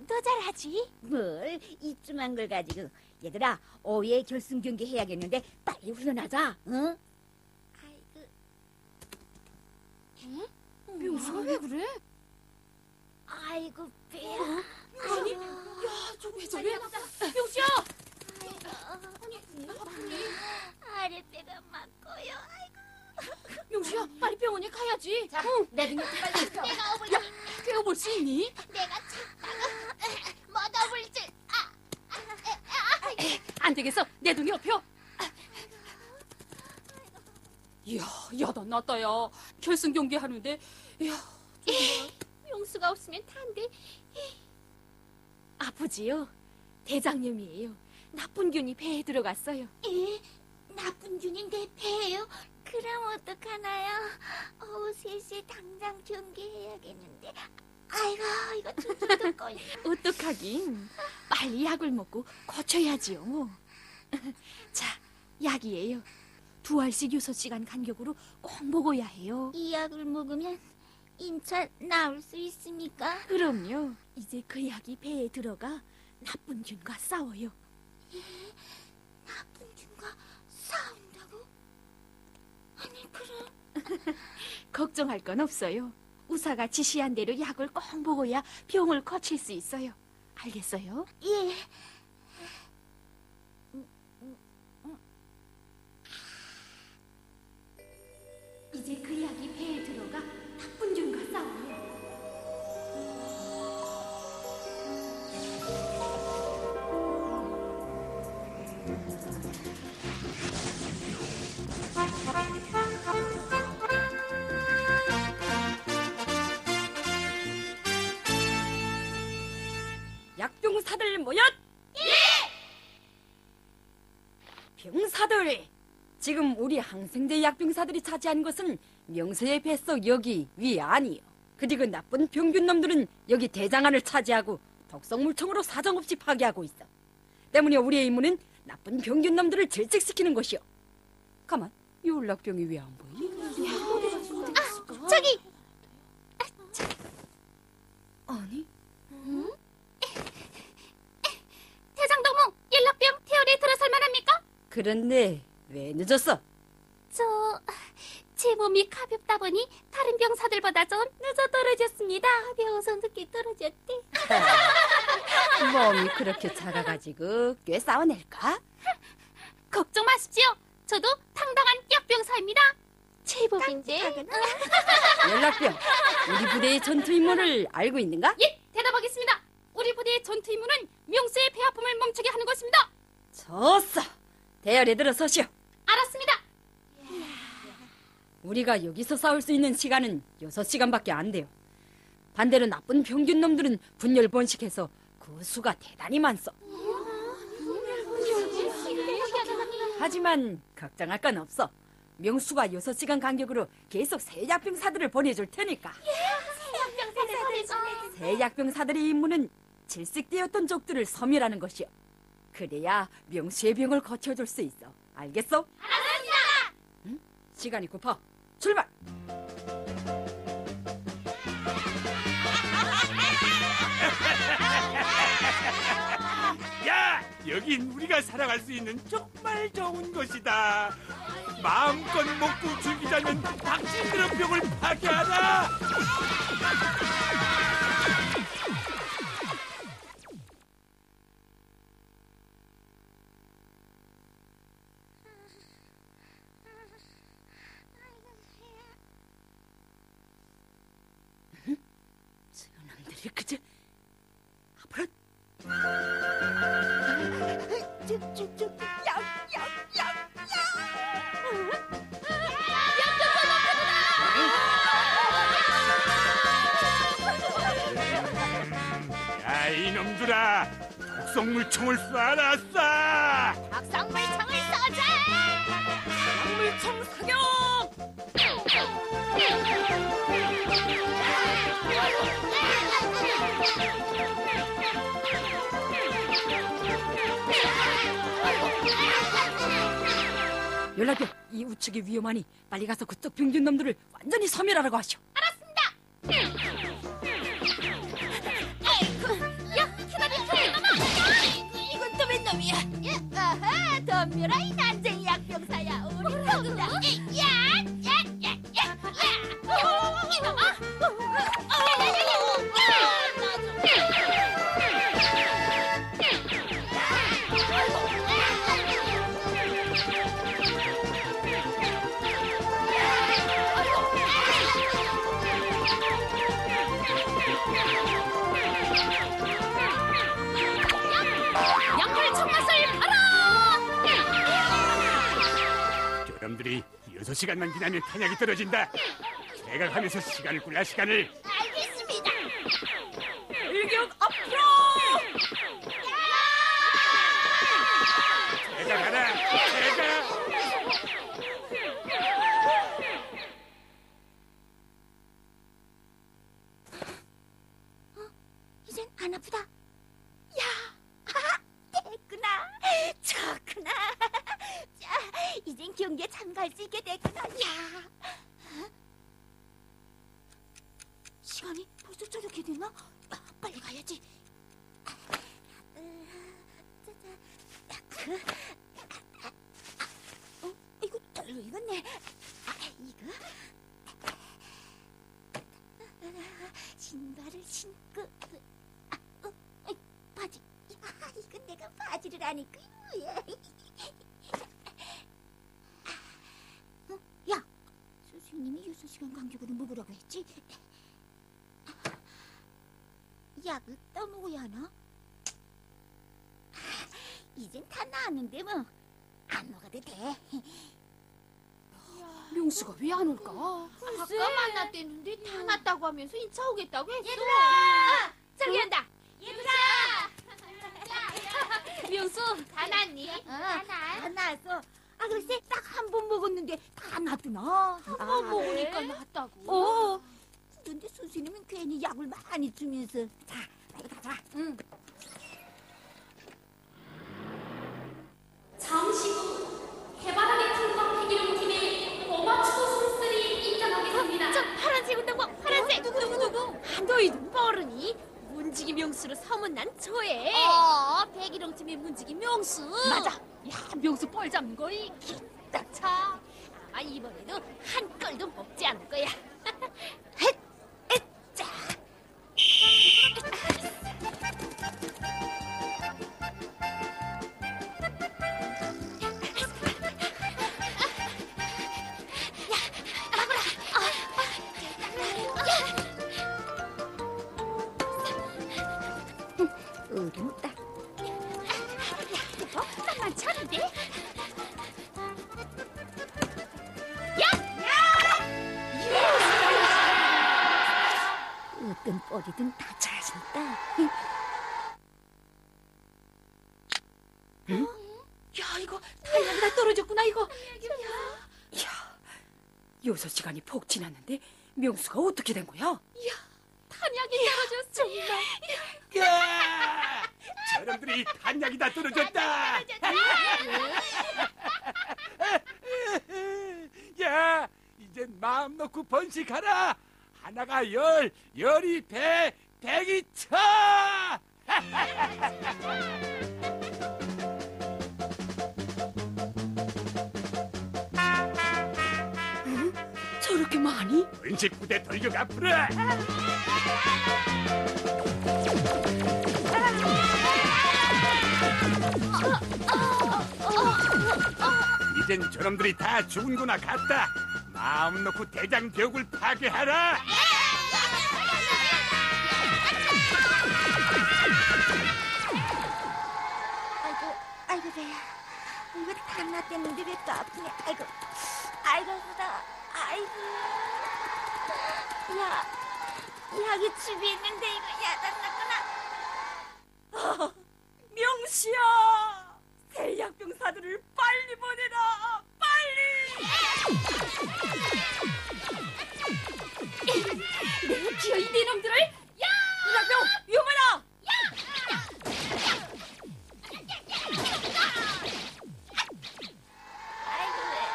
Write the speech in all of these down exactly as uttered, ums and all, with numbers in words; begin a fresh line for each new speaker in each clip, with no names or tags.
나는 더 잘하지.
뭘 이쯤한 걸 가지고. 얘들아, 오후에 결승 경기 해야겠는데 빨리 훈련하자. 응?
아이고.
명수가 왜 그래?
아이고 배야.
아니, 야, 저왜 저래? 명수야!
아랫배가 막고요. 아이고.
명수야, 빨리 병원에 가야지.
자,
응.
내 등에 빨리 펴. 내가 업을
야, 깨워볼 수 있니?
내가 참다가 못 업을 줄. 아, 아, 아, 아.
안 되겠어. 내 등에 업혀. 이야, 야단 났다, 야. 결승 경기 하는데, 이야, 정말.
명수가 없으면 탄데.
아프지요? 대장염이에요. 나쁜 균이 배에 들어갔어요.
에? 나쁜 균이 내 배예요? 그럼 어떡하나요? 오후 세 시에 당장 경기해야겠는데. 아이고, 이거 퉁퉁 걸려.
어떡하긴. 빨리 약을 먹고 고쳐야지요. 자, 약이에요. 두 알씩 여섯 시간 간격으로 꼭 먹어야 해요.
이 약을 먹으면 인차 나올 수 있습니까?
그럼요. 이제 그 약이 배에 들어가 나쁜 균과 싸워요.
나쁜 균과 싸운다고? 아니, 그럼
걱정할 건 없어요. 의사가 지시한 대로 약을 꼭 먹어야 병을 고칠 수 있어요. 알겠어요?
예.
이제 그 약이 배에 들어가 나쁜 균과 싸워요.
약병사들 모여! 예! 병사들! 지금 우리 항생제 약병사들이 차지한 것은 명세의 뱃속 여기 위 아니요. 그리고 나쁜 병균 놈들은 여기 대장안을 차지하고 독성물청으로 사정없이 파괴하고 있어. 때문에 우리의 임무는 나쁜 병균 놈들을 질식시키는 것이요. 가만, 이 올락병이 왜 안 보이니?
아, 저기!
아니?
대장동무, 일락병 태열에 들어설 만합니까?
그런데 왜 늦었어?
저... 제 몸이 가볍다 보니 다른 병사들보다 좀 늦어 떨어졌습니다. 배워서 늦게 떨어졌대.
몸이 그렇게 작아가지고 꽤 싸워낼까?
걱정 마십시오. 저도 당당한 약병사입니다. 제법인데.
연락병, 우리 부대의 전투 임무를 알고 있는가?
예, 대답하겠습니다. 우리 부대의 전투 임무는 명수의 배 아픔을 멈추게 하는 것입니다.
좋았어. 대열에 들어서시오.
알았습니다.
우리가 여기서 싸울 수 있는 시간은 여섯 시간밖에 안 돼요. 반대로 나쁜 병균 놈들은 분열 번식해서 그 수가 대단히 많소. 하지만 걱정할 건 없어. 명수가 여섯 시간 간격으로 계속 새 약병사들을 보내줄 테니까. 새 약병사들의 임무는 질식되었던 적들을 섬멸하는 것이요. 그래야 명수의 병을 고쳐줄 수 있어. 알겠어?
알았습니다.
응? 시간이 급하. 출발!
야! 여긴 우리가 살아갈 수 있는 정말 좋은 곳이다. 마음껏 먹고 즐기자면 당신들의 병을 파괴하라.
저놈들이 그저 앞으로
야, 이놈들아! 독성물총을 쏴라, 쏴!
박성물청을 쏘자.
약물총 사격! 연락병, 이 우측이 위험하니 빨리 가서 그쪽 병균 놈들을 완전히 소멸하라고 하시오.
알았습니다. 야, 덤벼라 이 난쟁이 약병사야. 우리 동자. 야, 야, 야, 야, 야. 이놈아.
양팔 청맛을 봐라.
저놈들이 여섯 시간만 지나면 탄약이 떨어진다. 생각하면서 시간을 꿀라 시간을.
알겠습니다.
일격 앞으로!
내가 가라. 내가.
이젠 안 아프다. 야, 하하, 됐구나. 좋구나. 자, 이젠 경기에 참가할 수 있게 됐구나. 야, 어? 시간이 벌써 저렇게 됐나? 아, 빨리 가야지. 어, 이거 별로 익었네. 아, 이거 신발을 신고. 아, 어, 어, 바지. 아, 이건 내가 바지를 안 입고. 어, 야, 선생님이 여섯 시간 간격으로 먹으라고 했지? 약을 떠먹어야 하나? 이젠 다 나았는데 뭐 안 먹어도 돼.
명수가 왜 안 올까?
아까
만났댔는데 다 났다고 하면서 인차 오겠다고 했어.
얘들아!
저기 한다.
얘들아!
명수 다 났니?
다 나았어. 아, 글쎄 딱 한 번 먹었는데 다 났구나.
한 번 먹으니까 났다고.
어. 그런데 선생님은 괜히 약을 많이 주면서. 자, 빨리 가자. 응.
잠시 후 해바라기 팀과 폐기룡팀의 고마추고 선수들이 입장하겠습니다.
저 파란색 운동복 파란색. 누구 누구 누구? 너희도 모르니? 문지기 명수로 소문난 저애.
어, 백일홍 팀의 문지기 명수.
맞아. 야 명수 뻘 잡는 거 이기다 차. 아마 이번에도 한 걸도 먹지 않을 거야.
헷, 자. 어렵다.
어? 만만치 않은데?
어떤 뻘이든 다 잘하신다.
야 이거 탄약이 다 떨어졌구나 이거.
야, 여섯 시간이 폭 지났는데 명수가 어떻게 된 거야?
탄약이 떨어졌어.
야! 저놈들이 탄약이 다 떨어졌다. 야, 이젠 마음 놓고 번식하라. 하나가 열, 열이 백, 백이 천.
저렇게 많이?
은식 부대 돌격 앞으로. 이젠 저놈들이 다 죽은구나 같다. 마음 놓고 대장 벽을 파괴하라.
아이고, 아이고 배야. 이거 다 났댔는데 왜 또 아프네. 아이고, 아이고 아프다. 아이고. 야, 약이 집에 있는데 이거 야단났구나.
명수야! 새 약병사들을 빨리 보내라! 빨리!
내 기어 이대 놈들을. 야!
약병 위험하다!
아이고 왜.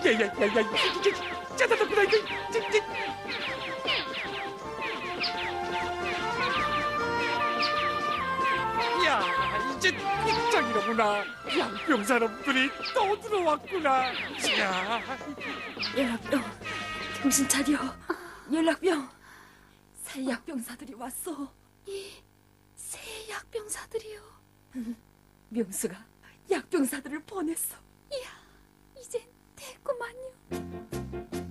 야야야야, 짜다다구나 이거. 야, 이제 입장이로구나. 양병 사람들이 또 들어왔구나. 야,
연락병, 정신 차려. 연락병, 새 약병사들이 왔어.
새 약병사들이요.
명수가 약병사들을 보냈어.
이젠 됐구만요.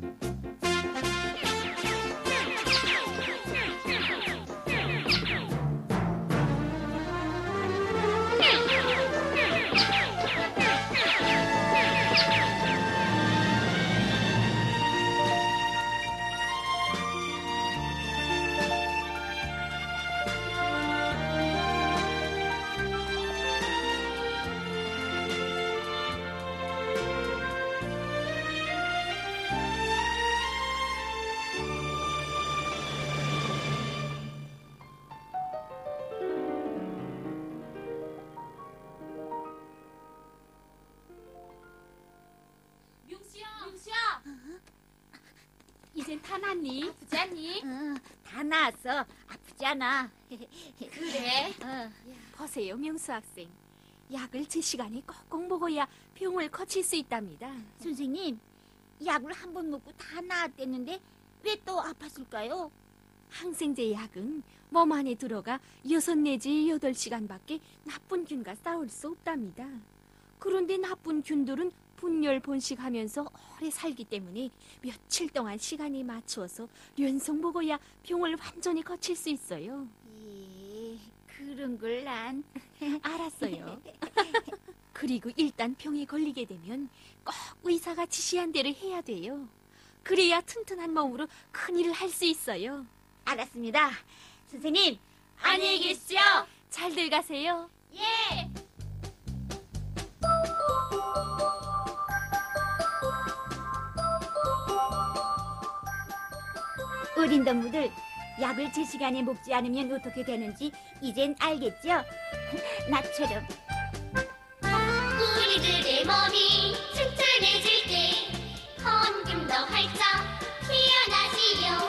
명수야, 명수야. 이젠 다 났니? 아프지 않니?
응, 다 나았어. 아프지 않아.
그래.
어.
보세요, 명수 학생. 약을 제 시간에 꼭꼭 먹어야 병을 거칠 수 있답니다.
선생님, 약을 한 번 먹고 다 나았댔는데 왜 또 아팠을까요?
항생제 약은 몸 안에 들어가 여섯 내지 여덟 시간밖에 나쁜 균과 싸울 수 없답니다. 그런데 나쁜 균들은 분열 번식하면서 오래 살기 때문에 며칠 동안 시간이 맞추어서 연속 먹어야 병을 완전히 거칠 수 있어요.
예, 그런 걸 난.
알았어요. 그리고 일단 병에 걸리게 되면 꼭 의사가 지시한 대로 해야 돼요. 그래야 튼튼한 몸으로 큰일을 할 수 있어요.
알았습니다. 선생님,
안녕히 계시죠.
잘들 가세요.
예.
어린 동무들, 약을 제 시간에 먹지 않으면 어떻게 되는지 이젠 알겠죠? 나처럼.
우리들의 몸이 튼튼해질 때 한 줌 더 활짝 피어나지요.